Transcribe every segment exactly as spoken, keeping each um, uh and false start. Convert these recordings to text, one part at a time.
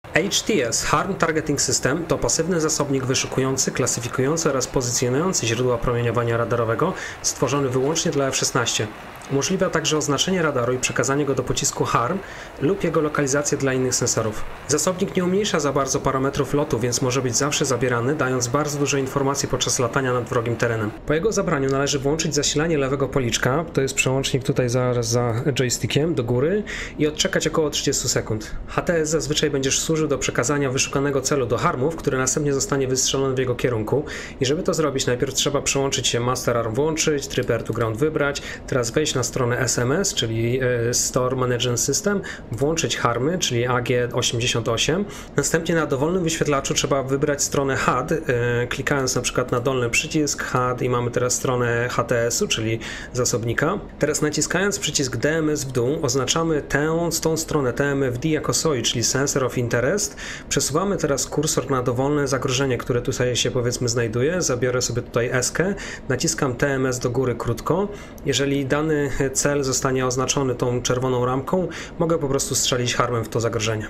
H T S Harm Targeting System to pasywny zasobnik wyszukujący, klasyfikujący oraz pozycjonujący źródła promieniowania radarowego stworzony wyłącznie dla F szesnaście. Umożliwia także oznaczenie radaru i przekazanie go do pocisku Harm lub jego lokalizację dla innych sensorów. Zasobnik nie umniejsza za bardzo parametrów lotu, więc może być zawsze zabierany, dając bardzo dużo informacji podczas latania nad wrogim terenem. Po jego zabraniu należy włączyć zasilanie lewego policzka, to jest przełącznik tutaj zaraz za joystickiem do góry, i odczekać około trzydzieści sekund. H T S zazwyczaj będzie służył do przekazania wyszukanego celu do harmów, który następnie zostanie wystrzelony w jego kierunku. I żeby to zrobić, najpierw trzeba przełączyć się Master Arm włączyć, tryb Air to Ground wybrać, teraz wejść na stronę S M S, czyli Store Management System, włączyć harmy, czyli A G osiemdziesiąt osiem. Następnie na dowolnym wyświetlaczu trzeba wybrać stronę H U D, klikając na przykład na dolny przycisk H U D i mamy teraz stronę H T S u, czyli zasobnika. Teraz naciskając przycisk D M S w dół oznaczamy tę, tą stronę T M F D jako S O I, czyli Sensor of Interest. Przesuwamy teraz kursor na dowolne zagrożenie, które tutaj się powiedzmy znajduje. Zabiorę sobie tutaj S-kę, naciskam T M S do góry krótko. Jeżeli dany cel zostanie oznaczony tą czerwoną ramką, mogę po prostu strzelić harmem w to zagrożenie.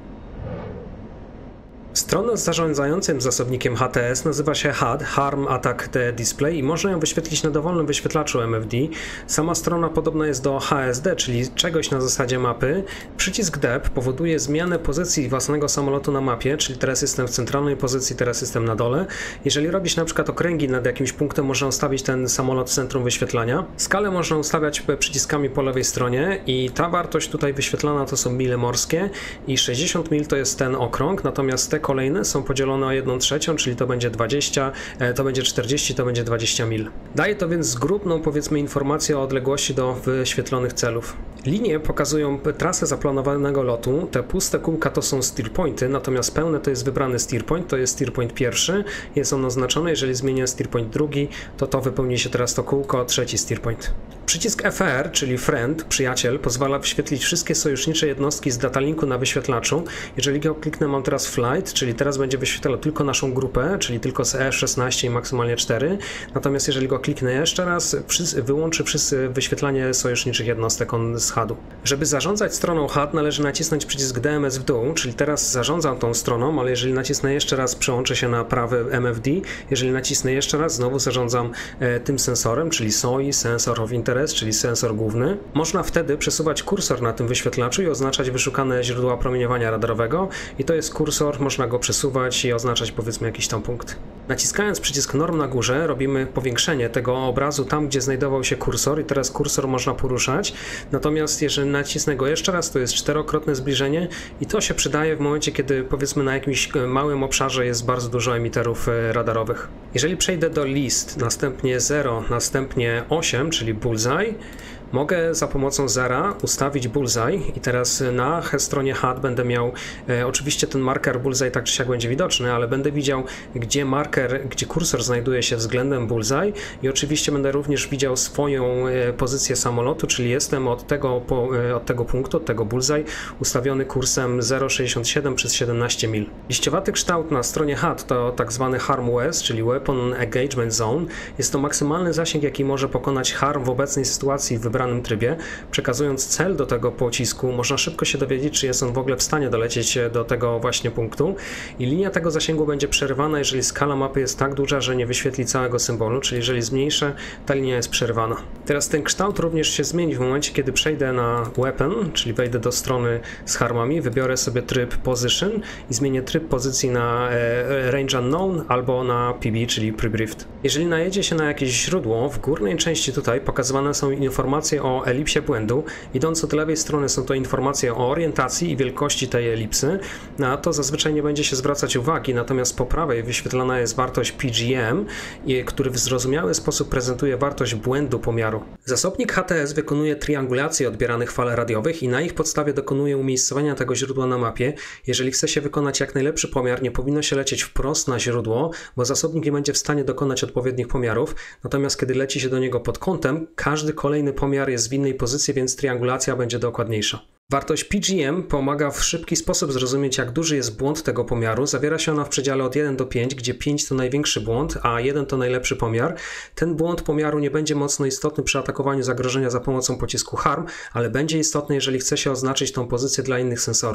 Strona z zarządzającym zasobnikiem H T S nazywa się H U D, Harm Attack Display, i można ją wyświetlić na dowolnym wyświetlaczu M F D. Sama strona podobna jest do H S D, czyli czegoś na zasadzie mapy. Przycisk D powoduje zmianę pozycji własnego samolotu na mapie, czyli teraz jestem w centralnej pozycji, teraz jestem na dole. Jeżeli robić na przykład okręgi nad jakimś punktem, można ustawić ten samolot w centrum wyświetlania. Skalę można ustawiać przyciskami po lewej stronie i ta wartość tutaj wyświetlana to są mile morskie i sześćdziesiąt mil to jest ten okrąg, natomiast te kolejne są podzielone o jedną trzecią, czyli to będzie dwadzieścia, to będzie czterdzieści, to będzie dwadzieścia mil. Daje to więc zgrubną, powiedzmy, informację o odległości do wyświetlonych celów. Linie pokazują trasę zaplanowanego lotu, te puste kółka to są steer pointy, natomiast pełne to jest wybrany steer point, to jest steer point pierwszy, jest on oznaczony, jeżeli zmienię steer point drugi, to to wypełni się teraz to kółko, trzeci steer point. Przycisk F R, czyli Friend, przyjaciel, pozwala wyświetlić wszystkie sojusznicze jednostki z datalinku na wyświetlaczu. Jeżeli go kliknę, mam teraz Flight, czyli teraz będzie wyświetlał tylko naszą grupę, czyli tylko z F szesnaście i maksymalnie cztery. Natomiast jeżeli go kliknę jeszcze raz, wyłączy wszyscy wyświetlanie sojuszniczych jednostek on z H U D u. Żeby zarządzać stroną H U D, należy nacisnąć przycisk D M S w dół, czyli teraz zarządzam tą stroną, ale jeżeli nacisnę jeszcze raz, przełączę się na prawy M F D. Jeżeli nacisnę jeszcze raz, znowu zarządzam e, tym sensorem, czyli S O I, Sensor of Interest, czyli sensor główny. Można wtedy przesuwać kursor na tym wyświetlaczu i oznaczać wyszukane źródła promieniowania radarowego, i to jest kursor, można go przesuwać i oznaczać, powiedzmy, jakiś tam punkt. Naciskając przycisk Norm na górze robimy powiększenie tego obrazu tam, gdzie znajdował się kursor, i teraz kursor można poruszać. Natomiast jeżeli nacisnę go jeszcze raz, to jest czterokrotne zbliżenie i to się przydaje w momencie, kiedy, powiedzmy, na jakimś małym obszarze jest bardzo dużo emiterów radarowych. Jeżeli przejdę do list, następnie zero, następnie osiem, czyli bullseye, mogę za pomocą zera ustawić bullseye i teraz na stronie H U D będę miał e, oczywiście ten marker bullseye tak czy siak będzie widoczny, ale będę widział, gdzie marker, gdzie kursor znajduje się względem bullseye, i oczywiście będę również widział swoją e, pozycję samolotu, czyli jestem od tego, po, e, od tego punktu, od tego bullseye ustawiony kursem zero przecinek sześćdziesiąt siedem przez siedemnaście mil. Liściowaty kształt na stronie H U D to tak zwany Harm U S, czyli Weapon Engagement Zone. Jest to maksymalny zasięg, jaki może pokonać harm w obecnej sytuacji w wybranym trybie. Przekazując cel do tego pocisku, można szybko się dowiedzieć, czy jest on w ogóle w stanie dolecieć do tego właśnie punktu, i linia tego zasięgu będzie przerywana, jeżeli skala mapy jest tak duża, że nie wyświetli całego symbolu, czyli jeżeli zmniejszę, ta linia jest przerywana. Teraz ten kształt również się zmieni w momencie, kiedy przejdę na Weapon, czyli wejdę do strony z harmami, wybiorę sobie tryb Position i zmienię tryb pozycji na e, Range Unknown albo na P B, czyli Pre-Briefed. Jeżeli najedzie się na jakieś źródło, w górnej części tutaj pokazywane są informacje o elipsie błędu. Idąc od lewej strony są to informacje o orientacji i wielkości tej elipsy. Na to zazwyczaj nie będzie się zwracać uwagi, natomiast po prawej wyświetlana jest wartość P G M, który w zrozumiały sposób prezentuje wartość błędu pomiaru. Zasobnik H T S wykonuje triangulację odbieranych fal radiowych i na ich podstawie dokonuje umiejscowania tego źródła na mapie. Jeżeli chce się wykonać jak najlepszy pomiar, nie powinno się lecieć wprost na źródło, bo zasobnik nie będzie w stanie dokonać odpowiednich pomiarów, natomiast kiedy leci się do niego pod kątem, każdy kolejny pomiar jest w innej pozycji, więc triangulacja będzie dokładniejsza. Wartość P G M pomaga w szybki sposób zrozumieć, jak duży jest błąd tego pomiaru. Zawiera się ona w przedziale od jeden do pięciu, gdzie pięć to największy błąd, a jeden to najlepszy pomiar. Ten błąd pomiaru nie będzie mocno istotny przy atakowaniu zagrożenia za pomocą pocisku harm, ale będzie istotny, jeżeli chce się oznaczyć tą pozycję dla innych sensorów.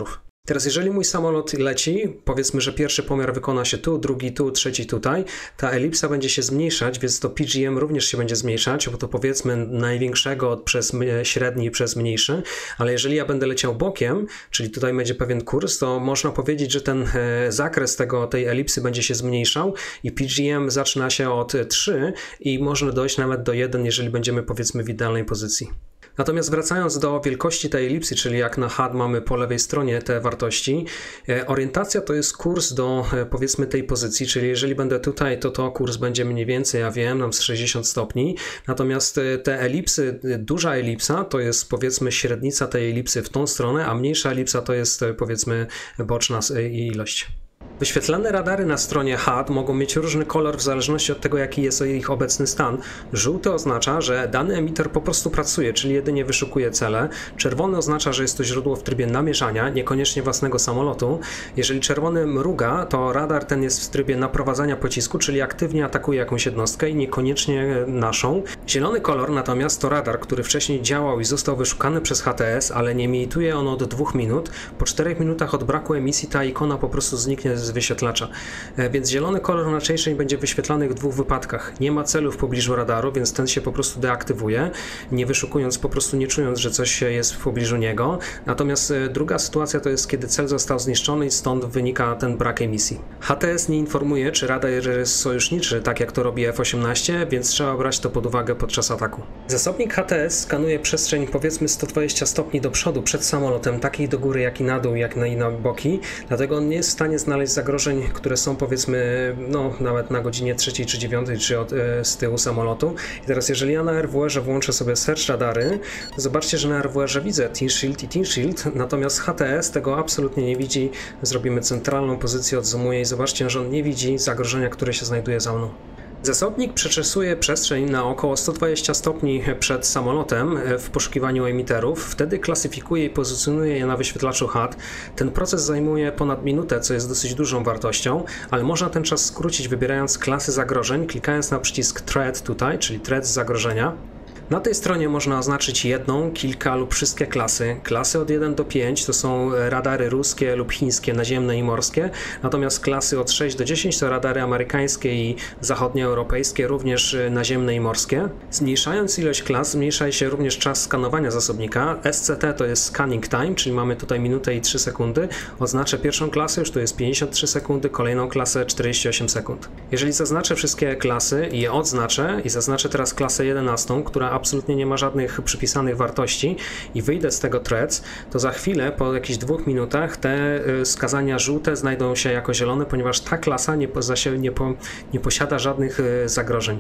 Teraz jeżeli mój samolot leci, powiedzmy, że pierwszy pomiar wykona się tu, drugi tu, trzeci tutaj, ta elipsa będzie się zmniejszać, więc to P G M również się będzie zmniejszać, bo to powiedzmy największego przez średni przez mniejszy, ale jeżeli ja będę leciał bokiem, czyli tutaj będzie pewien kurs, to można powiedzieć, że ten zakres tego, tej elipsy będzie się zmniejszał i P G M zaczyna się od trzy i można dojść nawet do jeden, jeżeli będziemy powiedzmy w idealnej pozycji. Natomiast wracając do wielkości tej elipsy, czyli jak na H A D mamy po lewej stronie te wartości, orientacja to jest kurs do powiedzmy tej pozycji, czyli jeżeli będę tutaj, to to kurs będzie mniej więcej, ja wiem, nam z sześćdziesiąt stopni, natomiast te elipsy, duża elipsa to jest powiedzmy średnica tej elipsy w tą stronę, a mniejsza elipsa to jest powiedzmy boczna ilość. Wyświetlane radary na stronie H A D mogą mieć różny kolor w zależności od tego, jaki jest ich obecny stan. Żółty oznacza, że dany emiter po prostu pracuje, czyli jedynie wyszukuje cele. Czerwony oznacza, że jest to źródło w trybie namierzania, niekoniecznie własnego samolotu. Jeżeli czerwony mruga, to radar ten jest w trybie naprowadzania pocisku, czyli aktywnie atakuje jakąś jednostkę i niekoniecznie naszą. Zielony kolor natomiast to radar, który wcześniej działał i został wyszukany przez H T S, ale nie emituje on od dwóch minut. Po czterech minutach od braku emisji ta ikona po prostu zniknie z wyświetlacza. Więc zielony kolor najczęściej będzie wyświetlany w dwóch wypadkach. Nie ma celu w pobliżu radaru, więc ten się po prostu deaktywuje, nie wyszukując, po prostu nie czując, że coś jest w pobliżu niego. Natomiast druga sytuacja to jest, kiedy cel został zniszczony i stąd wynika ten brak emisji. H T S nie informuje, czy radar jest sojuszniczy, tak jak to robi F osiemnaście, więc trzeba brać to pod uwagę podczas ataku. Zasobnik H T S skanuje przestrzeń powiedzmy sto dwadzieścia stopni do przodu przed samolotem, takiej do góry, jak i na dół, jak i na boki, dlatego on nie jest w stanie znaleźć zagrożeń, które są powiedzmy no nawet na godzinie trzeciej czy dziewiątej, czy od, e, z tyłu samolotu. I teraz jeżeli ja na R W R-ze włączę sobie search radary, to zobaczcie, że na R W R-ze widzę Thin Shield i Thin Shield, natomiast H T S tego absolutnie nie widzi. Zrobimy centralną pozycję, odzoomuję i zobaczcie, że on nie widzi zagrożenia, które się znajduje za mną. Zasobnik przeczesuje przestrzeń na około sto dwadzieścia stopni przed samolotem w poszukiwaniu emiterów, wtedy klasyfikuje i pozycjonuje je na wyświetlaczu H A D. Ten proces zajmuje ponad minutę, co jest dosyć dużą wartością, ale można ten czas skrócić wybierając klasy zagrożeń, klikając na przycisk Threat tutaj, czyli Threat z zagrożenia. Na tej stronie można oznaczyć jedną, kilka lub wszystkie klasy. Klasy od jeden do pięć to są radary ruskie lub chińskie, naziemne i morskie, natomiast klasy od sześć do dziesięć to radary amerykańskie i zachodnioeuropejskie, również naziemne i morskie. Zmniejszając ilość klas, zmniejsza się również czas skanowania zasobnika. S C T to jest Scanning Time, czyli mamy tutaj minutę i trzy sekundy. Oznaczę pierwszą klasę, już tu jest pięćdziesiąt trzy sekundy, kolejną klasę czterdzieści osiem sekund. Jeżeli zaznaczę wszystkie klasy i je odznaczę i zaznaczę teraz klasę jedenastą, która absolutnie nie ma żadnych przypisanych wartości i wyjdę z tego threads, to za chwilę, po jakichś dwóch minutach te skazania żółte znajdą się jako zielone, ponieważ ta klasa nie, nie, po, nie posiada żadnych zagrożeń.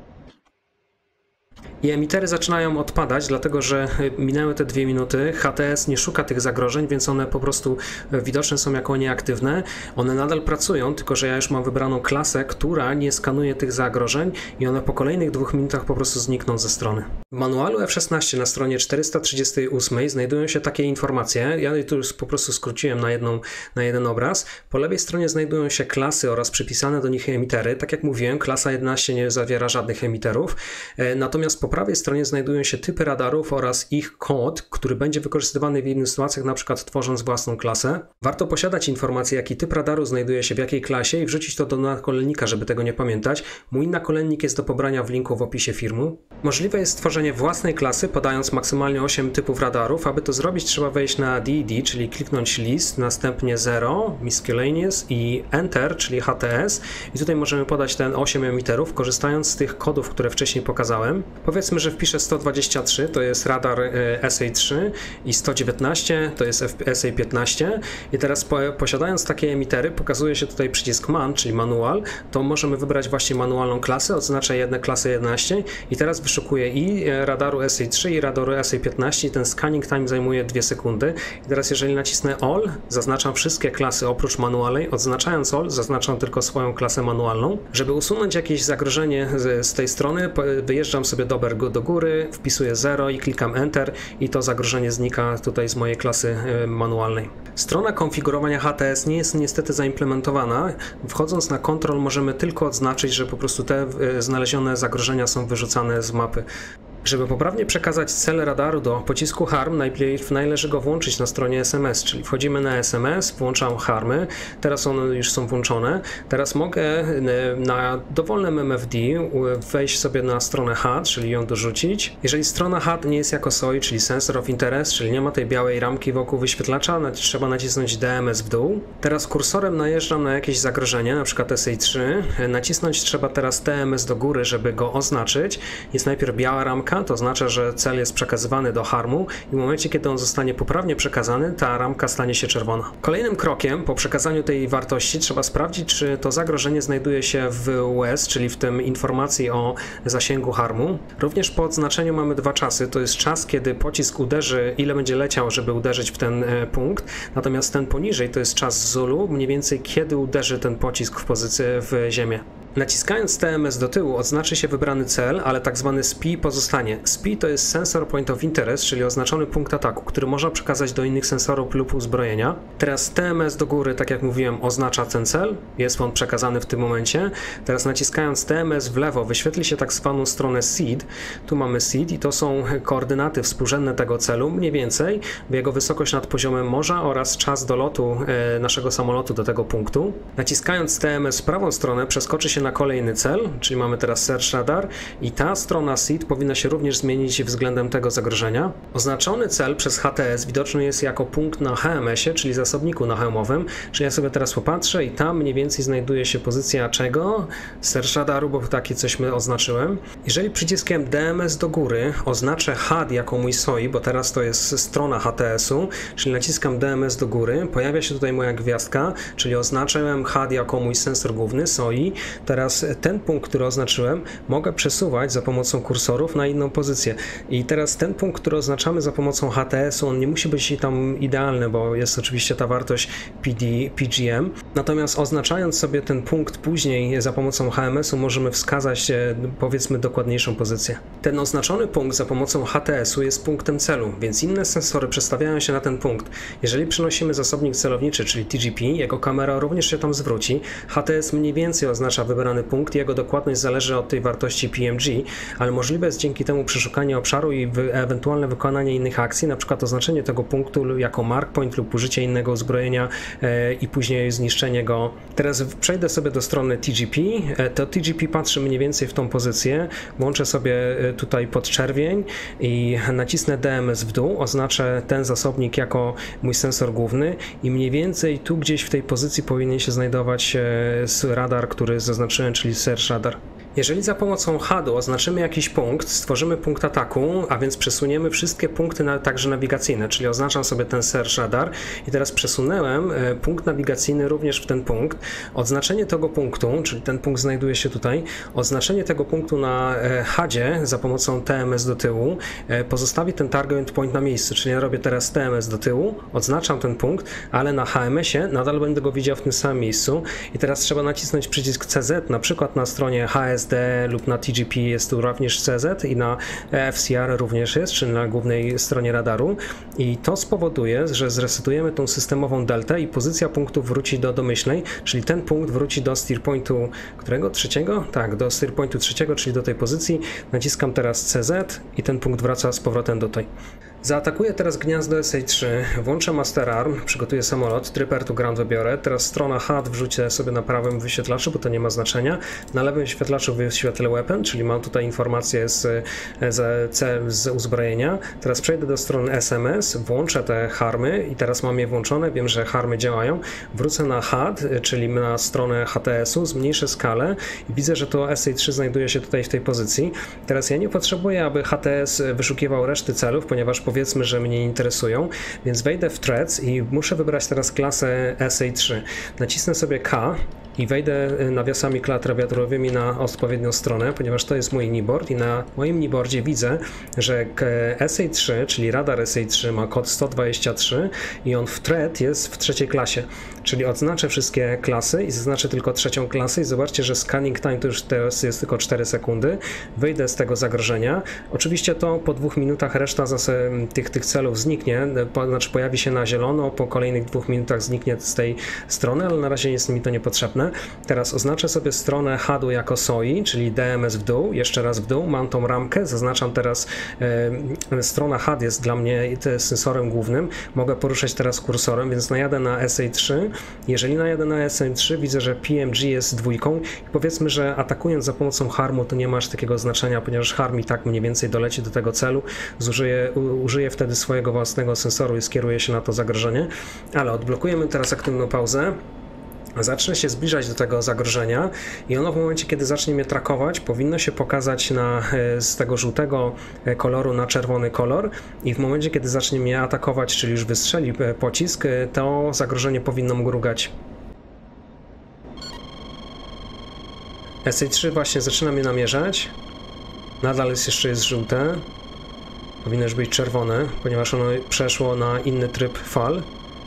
I emitery zaczynają odpadać, dlatego że minęły te dwie minuty, H T S nie szuka tych zagrożeń, więc one po prostu widoczne są jako nieaktywne. One nadal pracują, tylko że ja już mam wybraną klasę, która nie skanuje tych zagrożeń i one po kolejnych dwóch minutach po prostu znikną ze strony. W manualu F szesnaście na stronie czterysta trzydzieści osiem znajdują się takie informacje, ja je tu już po prostu skróciłem na, jedną, na jeden obraz. Po lewej stronie znajdują się klasy oraz przypisane do nich emitery. Tak jak mówiłem, klasa jedenaście nie zawiera żadnych emiterów, natomiast po Po prawej stronie znajdują się typy radarów oraz ich kod, który będzie wykorzystywany w innych sytuacjach, na przykład tworząc własną klasę. Warto posiadać informację, jaki typ radaru znajduje się w jakiej klasie i wrzucić to do nakolennika, żeby tego nie pamiętać. Mój nakolennik jest do pobrania w linku w opisie filmu. Możliwe jest stworzenie własnej klasy, podając maksymalnie osiem typów radarów. Aby to zrobić, trzeba wejść na D E D, czyli kliknąć list, następnie zero, miscellaneous i enter, czyli H T S. I tutaj możemy podać ten osiem emiterów, korzystając z tych kodów, które wcześniej pokazałem. Powiedzmy, że wpiszę sto dwadzieścia trzy, to jest radar S A trzy i sto dziewiętnaście to jest S A piętnaście i teraz po, posiadając takie emitery pokazuje się tutaj przycisk man, czyli manual, to możemy wybrać właśnie manualną klasę, odznaczę jedną klasę jedenaście i teraz wyszukuję i radaru S A trzy i radaru S A piętnaście i ten scanning time zajmuje dwie sekundy i teraz jeżeli nacisnę all, zaznaczam wszystkie klasy oprócz manualnej, odznaczając all, zaznaczam tylko swoją klasę manualną. Żeby usunąć jakieś zagrożenie z, z tej strony, wyjeżdżam sobie do do góry, wpisuję zero i klikam Enter i to zagrożenie znika tutaj z mojej klasy manualnej. Strona konfigurowania H T S nie jest niestety zaimplementowana. Wchodząc na Control możemy tylko odznaczyć, że po prostu te znalezione zagrożenia są wyrzucane z mapy. Żeby poprawnie przekazać cel radaru do pocisku harm, najpierw należy go włączyć na stronie S M S, czyli wchodzimy na S M S, włączam harmy, teraz one już są włączone. Teraz mogę na dowolnym M F D wejść sobie na stronę H U D, czyli ją dorzucić. Jeżeli strona H U D nie jest jako S O I, czyli Sensor of Interest, czyli nie ma tej białej ramki wokół wyświetlacza, trzeba nacisnąć D M S w dół. Teraz kursorem najeżdżam na jakieś zagrożenie, na przykład S A trzy. Nacisnąć trzeba teraz T M S do góry, żeby go oznaczyć. Jest najpierw biała ramka, to oznacza, że cel jest przekazywany do harmu i w momencie, kiedy on zostanie poprawnie przekazany, ta ramka stanie się czerwona. Kolejnym krokiem po przekazaniu tej wartości trzeba sprawdzić, czy to zagrożenie znajduje się w U S, czyli w tym informacji o zasięgu harmu. Również po odznaczeniu mamy dwa czasy. To jest czas, kiedy pocisk uderzy, ile będzie leciał, żeby uderzyć w ten punkt. Natomiast ten poniżej to jest czas Zulu, mniej więcej kiedy uderzy ten pocisk w pozycję w ziemię. Naciskając T M S do tyłu odznaczy się wybrany cel, ale tak zwany S P I pozostanie. S P I to jest Sensor Point of Interest, czyli oznaczony punkt ataku, który można przekazać do innych sensorów lub uzbrojenia. Teraz T M S do góry, tak jak mówiłem, oznacza ten cel. Jest on przekazany w tym momencie. Teraz naciskając T M S w lewo wyświetli się tak zwaną stronę seed. Tu mamy seed i to są koordynaty współrzędne tego celu, mniej więcej jego wysokość nad poziomem morza oraz czas dolotu e, naszego samolotu do tego punktu. Naciskając T M S w prawą stronę przeskoczy się na kolejny cel, czyli mamy teraz Search Radar i ta strona seed powinna się również zmienić względem tego zagrożenia. Oznaczony cel przez H T S widoczny jest jako punkt na H M S-ie, czyli zasobniku nahełmowym, czyli ja sobie teraz popatrzę i tam mniej więcej znajduje się pozycja czego? Search Radaru, bo takie coś my oznaczyłem. Jeżeli przyciskiem D M S do góry oznaczę H U D jako mój S O I, bo teraz to jest strona H T S-u, czyli naciskam D M S do góry, pojawia się tutaj moja gwiazdka, czyli oznaczyłem H U D jako mój sensor główny, S O I. Teraz ten punkt, który oznaczyłem, mogę przesuwać za pomocą kursorów na inną pozycję. I teraz ten punkt, który oznaczamy za pomocą H T S-u, on nie musi być tam idealny, bo jest oczywiście ta wartość P D, P G M. Natomiast oznaczając sobie ten punkt później za pomocą H M S-u możemy wskazać, powiedzmy, dokładniejszą pozycję. Ten oznaczony punkt za pomocą H T S-u jest punktem celu, więc inne sensory przestawiają się na ten punkt. Jeżeli przenosimy zasobnik celowniczy, czyli T G P, jego kamera również się tam zwróci. H T S mniej więcej oznacza wybrany punkt, jego dokładność zależy od tej wartości P M G, ale możliwe jest dzięki temu przeszukanie obszaru i wy, ewentualne wykonanie innych akcji, na przykład oznaczenie tego punktu jako mark point lub użycie innego uzbrojenia e, i później zniszczenie go. Teraz przejdę sobie do strony T G P, e, to T G P patrzy mniej więcej w tą pozycję, włączę sobie tutaj podczerwień i nacisnę D M S w dół, oznaczę ten zasobnik jako mój sensor główny i mniej więcej tu gdzieś w tej pozycji powinien się znajdować e, radar, który zaznaczyłem, czyli Search Radar. Jeżeli za pomocą H U D-u oznaczymy jakiś punkt, stworzymy punkt ataku, a więc przesuniemy wszystkie punkty na, także nawigacyjne, czyli oznaczam sobie ten Search Radar i teraz przesunąłem punkt nawigacyjny również w ten punkt. Odznaczenie tego punktu, czyli ten punkt znajduje się tutaj, oznaczenie tego punktu na H U D-zie za pomocą T M S do tyłu pozostawi ten target point na miejscu, czyli ja robię teraz T M S do tyłu, odznaczam ten punkt, ale na H M S-ie nadal będę go widział w tym samym miejscu i teraz trzeba nacisnąć przycisk C Z, na przykład na stronie H S D lub na T G P jest tu również C Z i na F C R również jest, czyli na głównej stronie radaru i to spowoduje, że zresetujemy tą systemową deltę i pozycja punktu wróci do domyślnej, czyli ten punkt wróci do steer pointu którego? Trzeciego? Tak, do steer pointu trzeciego, czyli do tej pozycji. Naciskam teraz C Z i ten punkt wraca z powrotem do tej. Zaatakuję teraz gniazdo S A trzy, włączę Master Arm, przygotuję samolot, tryb Air to Ground wybiorę, teraz strona H U D wrzucę sobie na prawym wyświetlaczu, bo to nie ma znaczenia, na lewym wyświetlaczu wyświetlę weapon, czyli mam tutaj informacje z, z, z uzbrojenia, teraz przejdę do strony S M S, włączę te harmy i teraz mam je włączone, wiem, że harmy działają, wrócę na H U D, czyli na stronę H T S-u, zmniejszę skalę i widzę, że to S A trzy znajduje się tutaj w tej pozycji. Teraz ja nie potrzebuję, aby H T S wyszukiwał reszty celów, ponieważ powiedzmy, że mnie interesują, więc wejdę w Threads i muszę wybrać teraz klasę S A trzy. Nacisnę sobie K i wejdę nawiasami klawiaturowymi na odpowiednią stronę, ponieważ to jest mój keyboard i na moim keyboardzie widzę, że S A trzy, czyli radar S A trzy ma kod sto dwadzieścia trzy i on w thread jest w trzeciej klasie, czyli odznaczę wszystkie klasy i zaznaczę tylko trzecią klasę i zobaczcie, że scanning time to już teraz jest tylko cztery sekundy. Wyjdę z tego zagrożenia. Oczywiście to po dwóch minutach reszta tych, tych celów zniknie, po, znaczy pojawi się na zielono, po kolejnych dwóch minutach zniknie z tej strony, ale na razie jest mi to niepotrzebne. dobrze. Teraz oznaczę sobie stronę hadu jako S O I, czyli D M S w dół, jeszcze raz w dół, mam tą ramkę, zaznaczam teraz, e, strona had jest dla mnie sensorem głównym, mogę poruszać teraz kursorem, więc najadę na S A trzy. Jeżeli najadę na S A trzy, widzę, że P M G jest dwójką i powiedzmy, że atakując za pomocą harmu, to nie ma aż takiego znaczenia, ponieważ harm i tak mniej więcej doleci do tego celu, zużyje, u, użyje wtedy swojego własnego sensoru i skieruje się na to zagrożenie, ale odblokujemy teraz aktywną pauzę. Zacznę się zbliżać do tego zagrożenia i ono w momencie, kiedy zacznie mnie trakować, powinno się pokazać na, z tego żółtego koloru na czerwony kolor i w momencie, kiedy zacznie mnie atakować, czyli już wystrzeli pocisk, to zagrożenie powinno mrugać. S A trzy właśnie zaczyna mnie namierzać. Nadal jest jeszcze jest żółte. Powinno już być czerwone, ponieważ ono przeszło na inny tryb fal.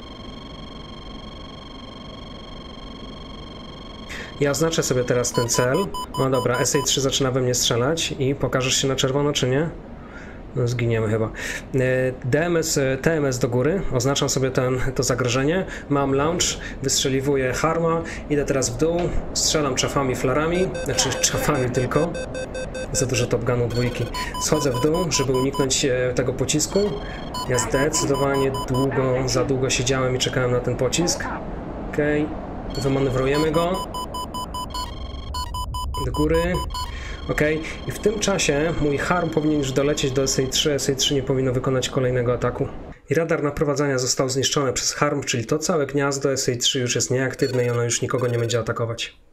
Ja oznaczę sobie teraz ten cel. No dobra, S A trzy zaczyna we mnie strzelać i pokażesz się na czerwono, czy nie? No, zginiemy chyba. D M S, T M S do góry, oznaczam sobie ten, to zagrożenie. Mam launch, wystrzeliwuję harma, idę teraz w dół, strzelam czafami, flarami, znaczy czafami tylko. Za dużo Top Gunu dwójki. Schodzę w dół, żeby uniknąć tego pocisku. Ja zdecydowanie długo, za długo siedziałem i czekałem na ten pocisk. Okej, okay. Wymanewrujemy go. Do góry. Ok, i w tym czasie mój harm powinien już dolecieć do S A trzy, S A trzy nie powinno wykonać kolejnego ataku. I radar naprowadzania został zniszczony przez harm, czyli to całe gniazdo S A trzy już jest nieaktywne i ono już nikogo nie będzie atakować.